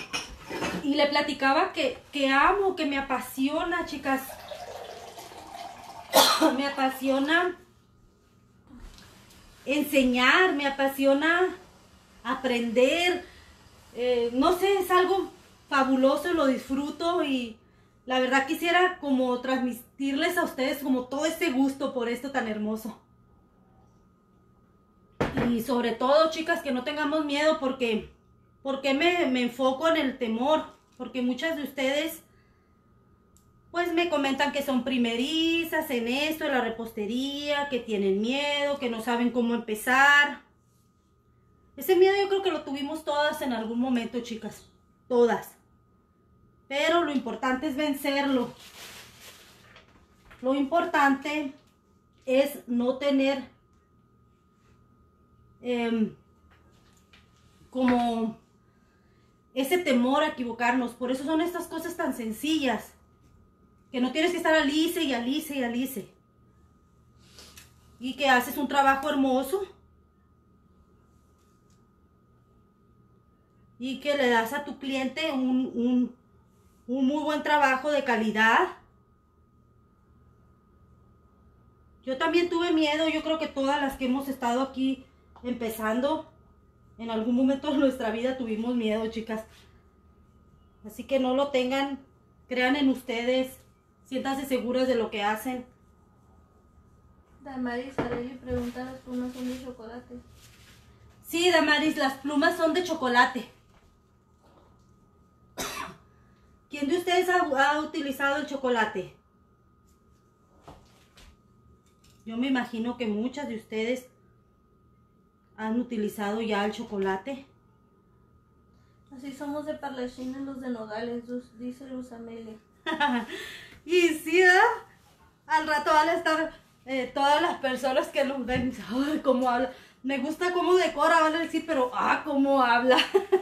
Y le platicaba que, que amo, que me apasiona, chicas. Me apasiona enseñar, me apasiona aprender. Eh, no sé, es algo fabuloso, lo disfruto y la verdad quisiera como transmitirles a ustedes como todo ese gusto por esto tan hermoso. Y sobre todo, chicas, que no tengamos miedo porque, porque me, me enfoco en el temor, porque muchas de ustedes pues me comentan que son primerizas en esto, en la repostería, que tienen miedo, que no saben cómo empezar. Ese miedo yo creo que lo tuvimos todas en algún momento, chicas, todas. Pero lo importante es vencerlo. Lo importante es no tener eh, como ese temor a equivocarnos. Por eso son estas cosas tan sencillas. Que no tienes que estar alice y alice y alice. Y que haces un trabajo hermoso. Y que le das a tu cliente un, un, un muy buen trabajo de calidad. Yo también tuve miedo. Yo creo que todas las que hemos estado aquí empezando, en algún momento de nuestra vida tuvimos miedo, chicas. Así que no lo tengan. Crean en ustedes. Siéntanse seguras de lo que hacen. Damaris Arelli pregunta, ¿las plumas son de chocolate? Sí, Damaris, las plumas son de chocolate. ¿Quién de ustedes ha, ha utilizado el chocolate? Yo me imagino que muchas de ustedes han utilizado ya el chocolate. Así somos de parlachines los de Nogales, dice Luz Amelia. Y sí, ¿eh? Al rato van a estar eh, todas las personas que nos ven. Ay, cómo habla. Me gusta cómo decora, van a decir, pero ah, cómo habla.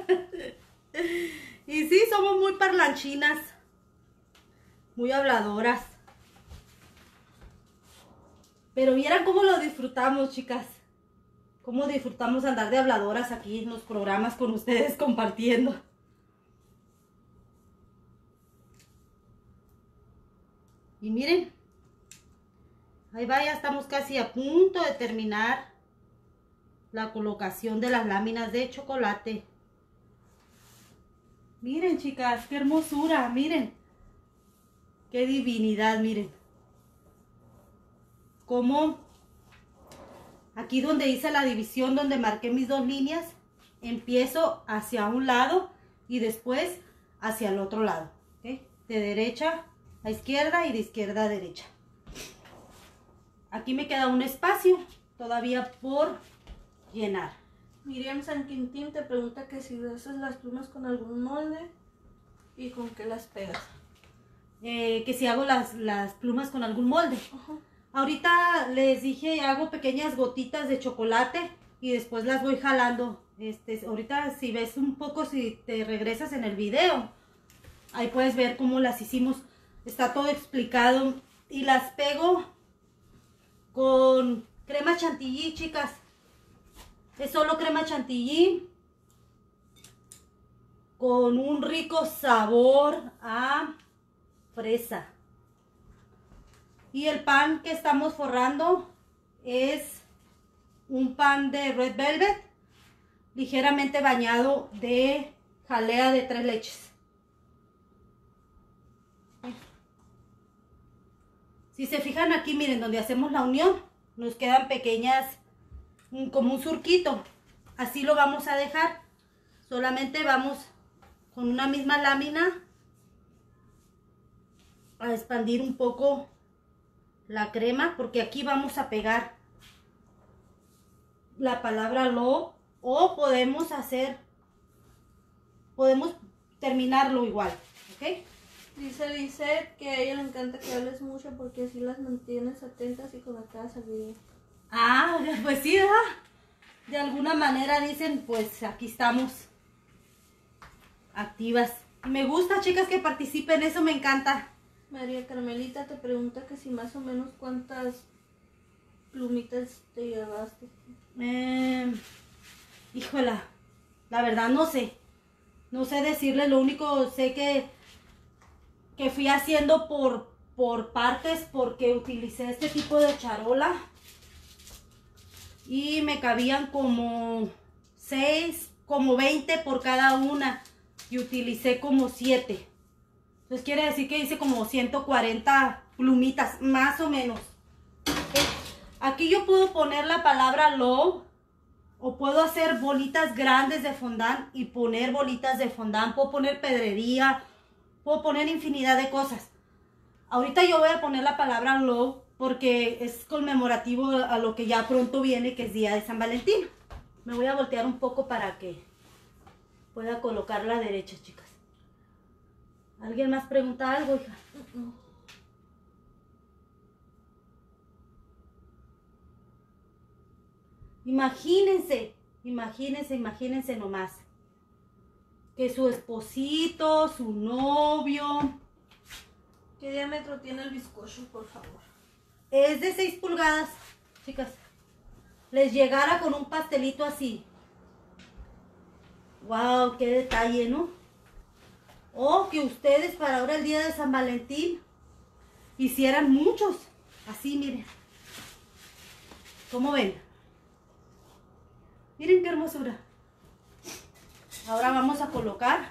Y sí, somos muy parlanchinas. Muy habladoras. Pero vieran cómo lo disfrutamos, chicas. Cómo disfrutamos andar de habladoras aquí en los programas con ustedes compartiendo. Y miren, ahí va, ya estamos casi a punto de terminar la colocación de las láminas de chocolate. Miren, chicas, qué hermosura, miren. Qué divinidad, miren. Como aquí donde hice la división, donde marqué mis dos líneas, empiezo hacia un lado y después hacia el otro lado, ¿okay? De derecha a izquierda y de izquierda a derecha. Aquí me queda un espacio todavía por llenar. Miriam San Quintín te pregunta que si haces las plumas con algún molde y con qué las pegas. Eh, que si hago las, las plumas con algún molde. Uh-huh. Ahorita les dije, hago pequeñas gotitas de chocolate y después las voy jalando. Este, ahorita si ves un poco, si te regresas en el video, ahí puedes ver cómo las hicimos. Está todo explicado. Y las pego con crema chantilly, chicas. Es solo crema chantilly con un rico sabor a fresa. Y el pan que estamos forrando es un pan de red velvet ligeramente bañado de jalea de tres leches. Si se fijan aquí, miren, donde hacemos la unión, nos quedan pequeñas, como un surquito. Así lo vamos a dejar. Solamente vamos con una misma lámina a expandir un poco la crema, porque aquí vamos a pegar la palabra lo, o podemos hacer, podemos terminarlo igual, ¿ok? Dice Lizeth que a ella le encanta que hables mucho porque así las mantienes atentas y conectadas al video. Ah, pues sí, ¿verdad? De alguna manera dicen, pues aquí estamos activas. Me gusta, chicas, que participen, eso me encanta. María Carmelita te pregunta que si más o menos cuántas plumitas te llevaste. Eh, híjola, la verdad no sé. No sé decirle, lo único sé que, que fui haciendo por, por partes porque utilicé este tipo de charola. Y me cabían como seis, como veinte por cada una. Y utilicé como siete. Entonces quiere decir que hice como ciento cuarenta plumitas, más o menos. Aquí yo puedo poner la palabra love. O puedo hacer bolitas grandes de fondant y poner bolitas de fondant. Puedo poner pedrería. Puedo poner infinidad de cosas. Ahorita yo voy a poner la palabra love porque es conmemorativo a lo que ya pronto viene, que es día de San Valentín. Me voy a voltear un poco para que pueda colocar la derecha, chicas. ¿Alguien más pregunta algo, hija? Uh-uh. Imagínense, imagínense, imagínense nomás. Que su esposito, su novio... ¿Qué diámetro tiene el bizcocho, por favor? Es de seis pulgadas, chicas. Les llegara con un pastelito así. Wow, qué detalle, ¿no? O que ustedes para ahora el día de San Valentín hicieran muchos. Así, miren. ¿Cómo ven? Miren qué hermosura. Ahora vamos a colocar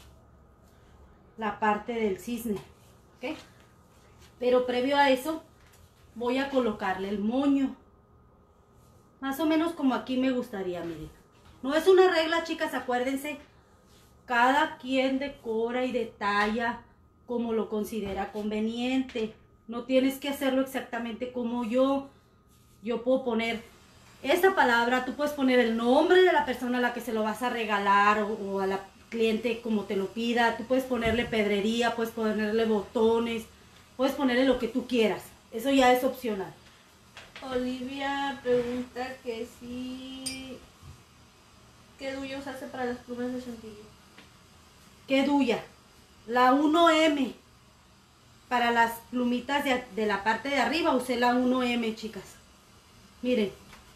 la parte del cisne, ¿ok? Pero previo a eso voy a colocarle el moño. Más o menos como aquí me gustaría, miren. No es una regla, chicas, acuérdense. Cada quien decora y detalla como lo considera conveniente. No tienes que hacerlo exactamente como yo. Yo puedo poner esa palabra, tú puedes poner el nombre de la persona a la que se lo vas a regalar o, o a la cliente como te lo pida. Tú puedes ponerle pedrería, puedes ponerle botones, puedes ponerle lo que tú quieras. Eso ya es opcional. Olivia pregunta que si... ¿Qué duyos hace para las plumas de chantilly? ¿Qué duya? La uno eme. Para las plumitas de, de la parte de arriba usé la uno eme, chicas. Miren.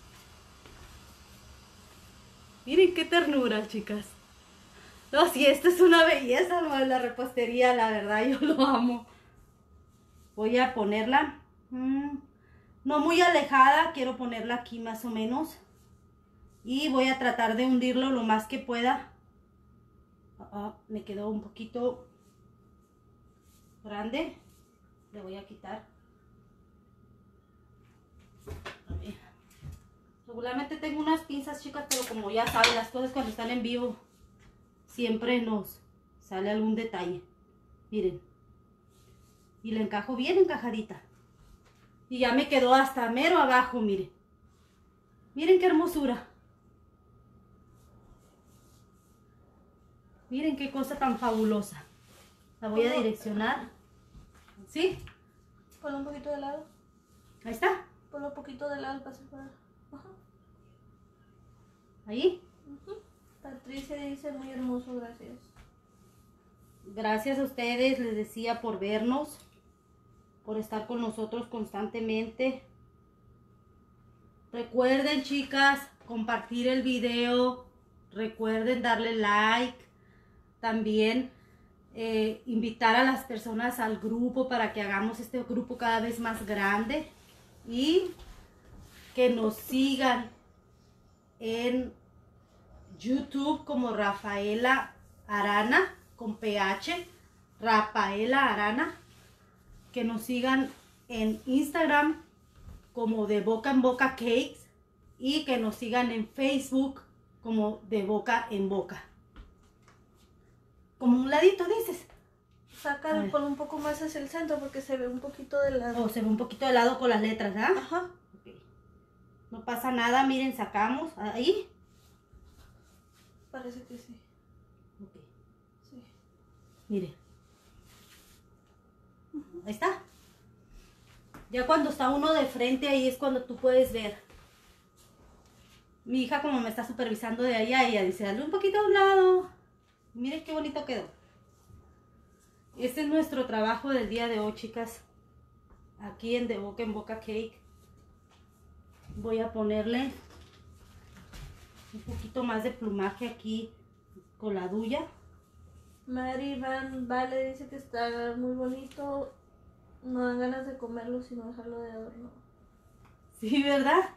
Miren qué ternura, chicas. No, si esto es una belleza, no, la repostería, la verdad, yo lo amo. Voy a ponerla, mmm, no muy alejada, quiero ponerla aquí más o menos. Y voy a tratar de hundirlo lo más que pueda. Uh, me quedó un poquito grande. Le voy a quitar. A ver. Regularmente tengo unas pinzas, chicas, pero como ya saben, las cosas cuando están en vivo siempre nos sale algún detalle. Miren. Y la encajo bien encajadita. Y ya me quedó hasta mero abajo, miren. Miren qué hermosura. Miren qué cosa tan fabulosa. La voy a direccionar. ¿Sí? Ponlo un poquito de lado. Ahí está. Ponlo un poquito de lado para separar. Ajá. Ahí. Uh-huh. Patricia dice muy hermoso, gracias. Gracias a ustedes, les decía, por vernos, por estar con nosotros constantemente. Recuerden, chicas, compartir el video. Recuerden darle like. También eh, invitar a las personas al grupo para que hagamos este grupo cada vez más grande. Y que nos sigan en YouTube como Rafaela Arana con P H, Rafaela Arana. Que nos sigan en Instagram como De Boca en Boca Cakes y que nos sigan en Facebook como De Boca en Boca. Como un ladito, dices. Sácalo, pon un poco más hacia el centro porque se ve un poquito de lado. O se ve un poquito de lado con las letras, ¿ah? Ajá. Okay. No pasa nada, miren, sacamos ahí. Parece que sí. Okay. Sí. Miren. Ahí está. Ya cuando está uno de frente, ahí es cuando tú puedes ver. Mi hija, como me está supervisando de allá, ella dice, dale un poquito a un lado. Miren qué bonito quedó. Este es nuestro trabajo del día de hoy, chicas. Aquí en De Boca en Boca Cake. Voy a ponerle un poquito más de plumaje aquí con la duya. Mari Van Vale dice que está muy bonito. No dan ganas de comerlo sino dejarlo de adorno. Sí, ¿verdad?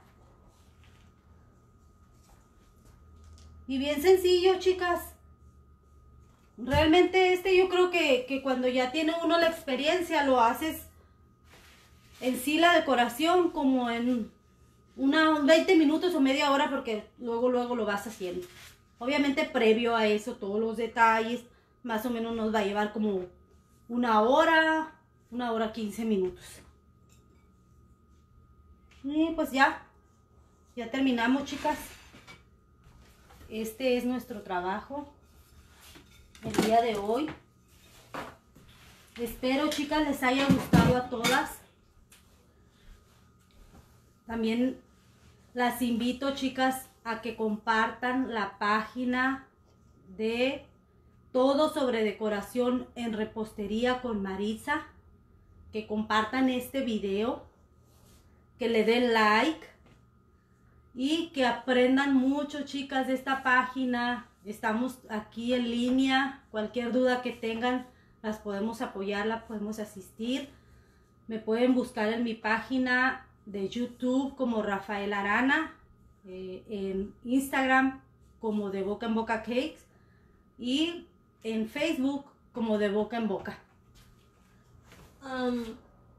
Y bien sencillo, chicas. Realmente este yo creo que, que cuando ya tiene uno la experiencia lo haces en sí la decoración como en unos veinte minutos o media hora, porque luego luego lo vas haciendo. Obviamente previo a eso todos los detalles más o menos nos va a llevar como una hora, una hora quince minutos. Y pues ya, ya terminamos, chicas. Este es nuestro trabajo el día de hoy. Espero, chicas, les haya gustado a todas. También las invito, chicas, a que compartan la página de Todo sobre Decoración en Repostería con Maritza. Que compartan este video, que le den like y que aprendan mucho, chicas, de esta página. Estamos aquí en línea. Cualquier duda que tengan, las podemos apoyar, las podemos asistir. Me pueden buscar en mi página de YouTube como Rafael Arana, eh, en Instagram como De Boca en Boca Cakes y en Facebook como De Boca en Boca. Um,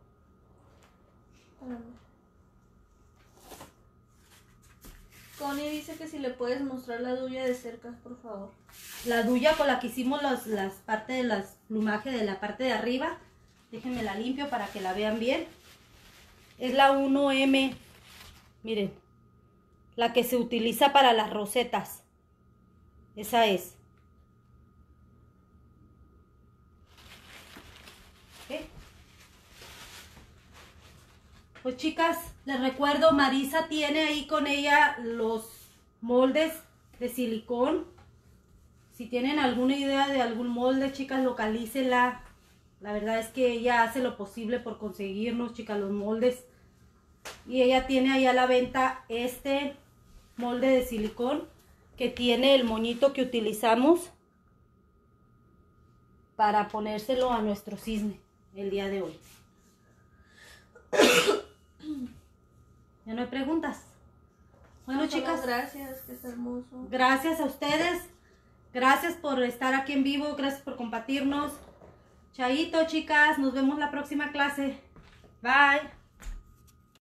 Connie dice que si le puedes mostrar la duya de cerca, por favor. La duya con la que hicimos los, las partes de las plumajes de la parte de arriba. Déjenme la limpio para que la vean bien. Es la uno eme. Miren. La que se utiliza para las rosetas. Esa es. ¿Okay? Pues chicas, les recuerdo, Marisa tiene ahí con ella los moldes de silicón. Si tienen alguna idea de algún molde, chicas, localícenla. La verdad es que ella hace lo posible por conseguirnos, chicas, los moldes. Y ella tiene ahí a la venta este molde de silicón que tiene el moñito que utilizamos para ponérselo a nuestro cisne el día de hoy. ¿Ya no hay preguntas? Bueno, No, chicas, gracias, que es hermoso. Gracias a ustedes. Gracias por estar aquí en vivo. Gracias por compartirnos. Chaito, chicas. Nos vemos la próxima clase. Bye.